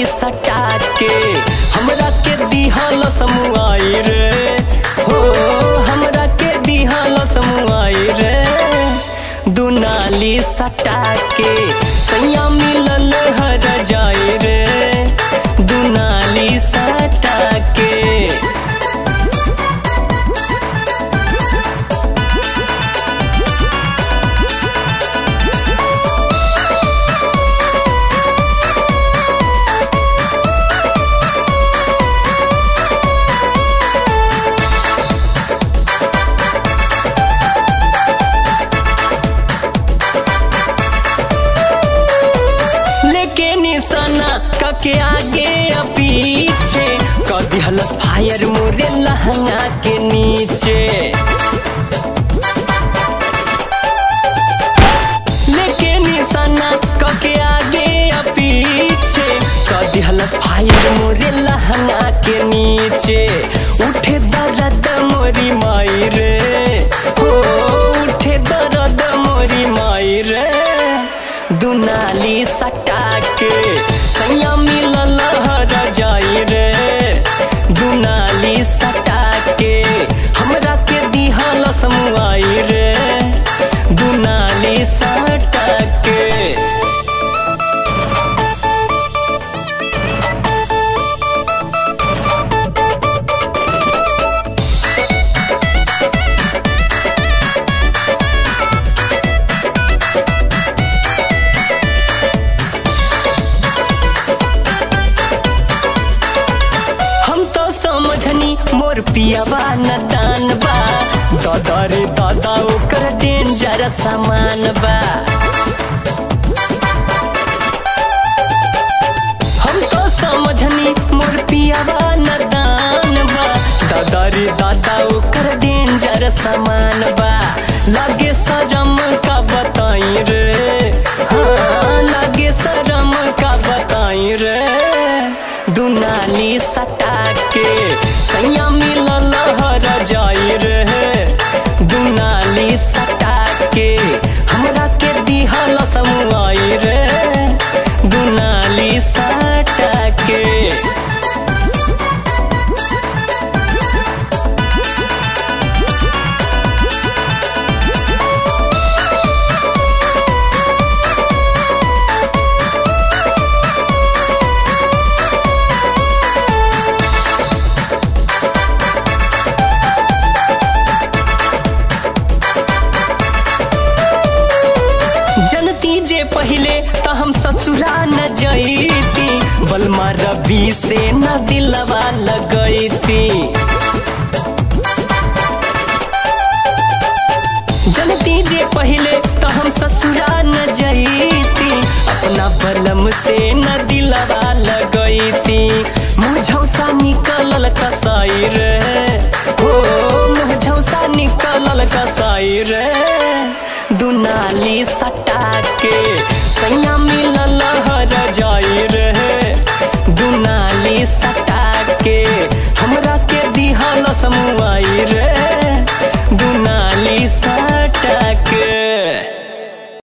दुनाली सटा के हमरा के दिहल समुआई रे हो हमरा के दिहल समुआई रे दुनाली सटा के सैया मिलल हर जाई रे दुनाली सटा के। के आगे या पीछे कदी हलस फायर मोरे लहंगा के नीचे लेके निशाना के आगे या पीछे कदी हलस फायर मोरे लहंगा के नीचे उठे दर्द मोरी माई रे हो उठे दर्द मोरी माई रे दुनाली सटा के सैया मिलल हर जाई रे दुनाली सटा के हमरा के दिहल समुआई रे दुनाली सटा के। मोर पियावा नदान बा दादा रे दादा ओकर डेंजर सामान बा हम तो समझनी मोर पियावा नदान बा दादा रे दादा ओकर डेंजर सामान बा लागे शरम का बताई रे हाँ लागे शरम का बताई रे दुनाली सटा के सैया मिलल हर जाई रे दुनाली सटा के हमरा के दिहल समुआई रे दुनाली सटा के। जनती जे पहले तो हम ससुरा न जईती बलमा रबी से न दिलवा लगईती जनती जे पहले तो हम ससुरा न जईती अपना बलम से न दिलवा लगईती मुझौसा निकलल कसाई रे हो मुझौसा निकलल कसाई रे दुनाली सटा के सैया मिलल हर जाई रे दुनाली सटा के हमरा के दिहल समुआई रे